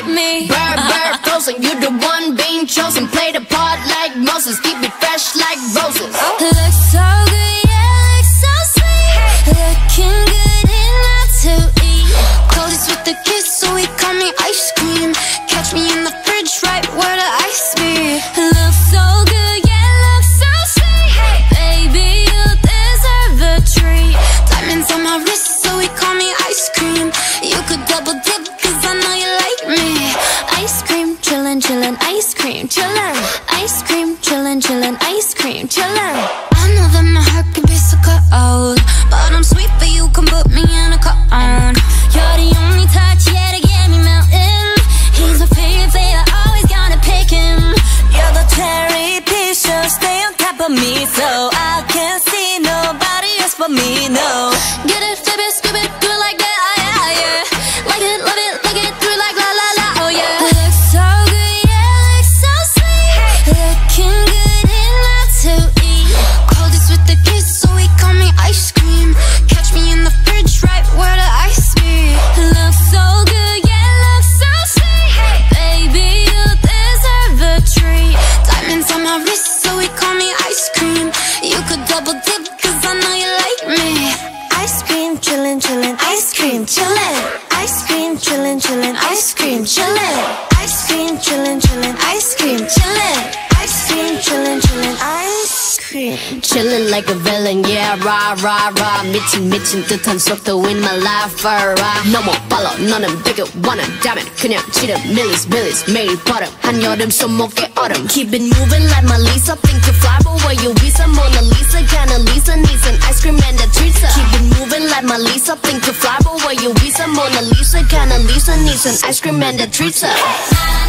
me. Bird, frozen, you the one being chosen. Play the part like Moses, keep it fresh like roses. Looks so good, yeah, looks so sweet. Looking good enough to eat. Coldest with the kiss, so he call me ice cream. Catch me in the fridge, right where the ice be. Looks so good, yeah, looks so sweet. Baby, you deserve a treat. Diamonds on my wrist, so he call me ice cream. You could double dip, cause I know you like me. Ice cream, chillin', chillin', ice cream, chillin'. Ice cream, chillin', chillin', ice cream, chillin'. I know that my heart can be so cold, but I'm sweet, but you can put me in a cone. You're the only touch, yeah, to get me melting. He's my favorite, always gotta pick him. You're the cherry piece, so stay on top of me, so I can't see nobody else but me, no. Get it, flip it, skip it, do it like that, yeah, yeah. Like it, love it, like it, do it like la la la, oh yeah. Looks so good, yeah, looks so sweet. Looking good enough to eat. Coldest with the kiss, so he call me ice cream. Catch me in the fridge, right where the ice be. Looks so good, yeah, looks so sweet. Baby, you deserve a treat. Diamonds on my wrist, so he call me ice cream. You could double dip, cause I know you like me. Ice cream, chillin', chillin', ice cream, chillin'. Ice cream, chillin', chillin', ice cream, chillin'. Ice cream, chillin', chillin', ice cream, chillin'. Ice cream, chillin', chillin', ice cream. Chillin' like a villain, yeah, rah, rah, rah. 미친 듯한 속도 in my life, rah. 너무 빨라, 너는 되게 원한다면 그냥 지름 millies, 매일 버릇 한여름 손목에 얼음. Keep it moving like my Lisa, think you fly, but where you visa? Mona Lisa, kinda Lisa, needs an ice cream and a treatza. Keep it moving like my Lisa, think you fly, but where you visa? Mona Lisa, kinda Lisa, needs an ice cream and a treatza.